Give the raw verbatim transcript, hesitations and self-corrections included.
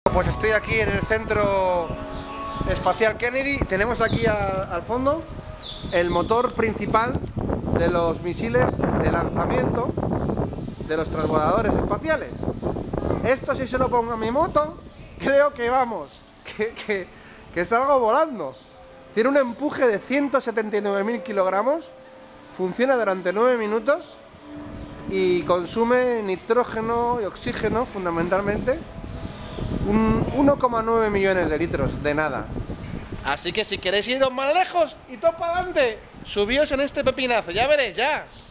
Pues estoy aquí en el Centro Espacial Kennedy. Tenemos aquí a, al fondo el motor principal de los misiles de lanzamiento de los transbordadores espaciales. Esto, si se lo pongo a mi moto, creo que vamos, que, que, que salgo volando. Tiene un empuje de ciento setenta y nueve mil kilogramos, funciona durante nueve minutos y consume nitrógeno y oxígeno fundamentalmente. uno coma nueve millones de litros de nada. Así que si queréis iros más lejos y todo para adelante, subíos en este pepinazo, ya veréis ya.